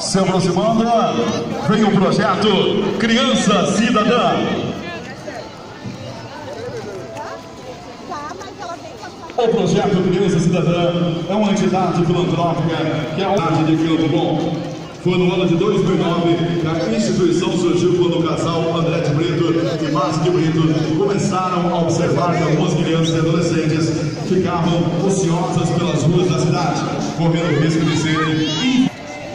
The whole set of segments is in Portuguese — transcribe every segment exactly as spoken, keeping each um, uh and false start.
Se aproximando, vem o projeto Criança Cidadã. O projeto Criança Cidadã é uma entidade filantrópica que é a unidade de Campo Bom. Foi no ano de dois mil e nove que a instituição surgiu quando o casal André de Brito e Márcio de Brito começaram a observar que algumas crianças e adolescentes ficavam ociosas pelas ruas da cidade, correndo o risco de serem.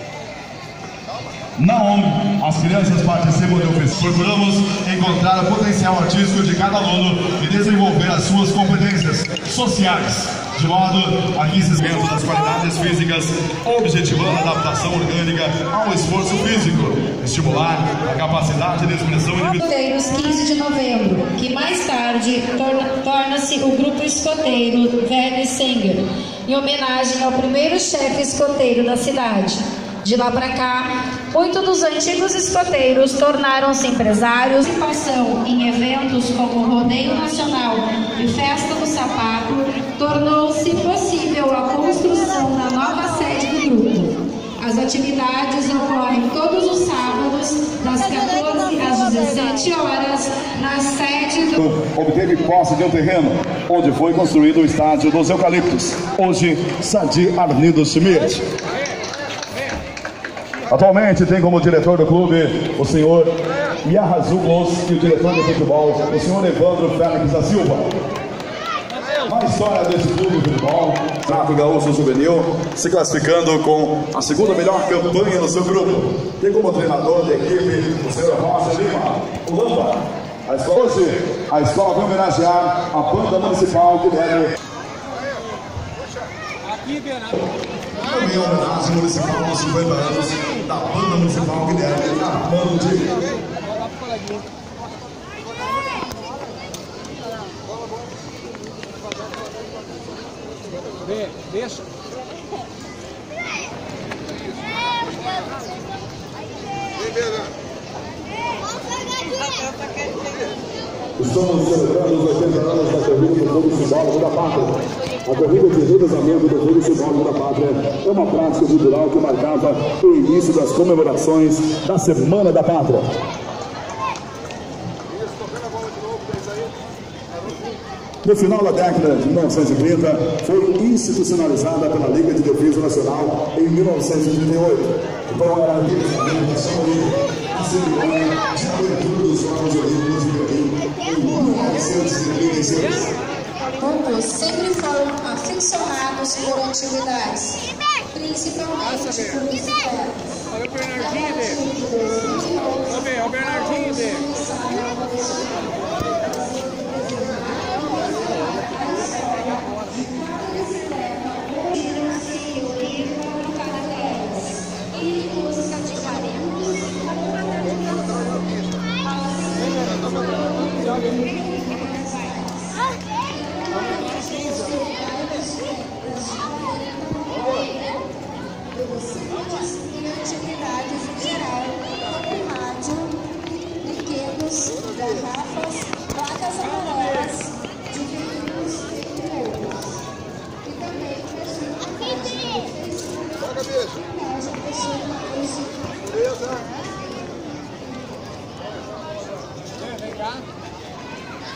Na O N G, as crianças participam de oficinas. Procuramos encontrar o potencial artístico de cada aluno e desenvolver as suas competências sociais, de modo a que esse evento das qualidades físicas, objetivando a adaptação orgânica ao esforço físico, estimular a capacidade de expressão individual. Escoteiros quinze de novembro, que mais tarde torna, torna-se o grupo escoteiro Verne Singer, em homenagem ao primeiro chefe escoteiro da cidade. De lá para cá, muitos dos antigos escoteiros tornaram-se empresários. A participação em eventos como o Rodeio Nacional e Festa do Sapato tornou-se possível a construção da nova sede do grupo. As atividades ocorrem todos os sábados, das quatorze às dezessete horas, na sede do... Obteve posse de um terreno onde foi construído o estádio dos Eucaliptos, hoje Sadi Arlindo Schmidt. Atualmente tem como diretor do clube o senhor Miahazugos e o diretor de futebol, o senhor Evandro Félix da Silva. A história desse clube de futebol, Trato Gaúcho Juvenil, se classificando com a segunda melhor campanha no seu grupo. Tem como treinador de equipe o senhor Rocha Lima, o Lamba. A escola, hoje, a escola vai homenagear a banda municipal que deve... Também a homenagem municipal aos cinquenta anos da banda municipal que deve a mano de... Deixa. Estamos celebrando os oitenta anos da corrida do Clube Simbólico da Pátria. A corrida de revezamento do Clube Simbólico da Pátria é uma prática cultural que marcava o início das comemorações da Semana da Pátria. No final da década de mil novecentos e trinta, foi institucionalizada pela Liga de Defesa Nacional em mil novecentos e trinta e oito. Então era a organização a cerimônia de abertura dos Jogos Olímpicos de Berlim em mil novecentos e trinta e seis. Ambos sempre foram aficionados por atividades, principalmente por bicicletas. Olha o Bernardinho dele. Olha o Bernardinho dele.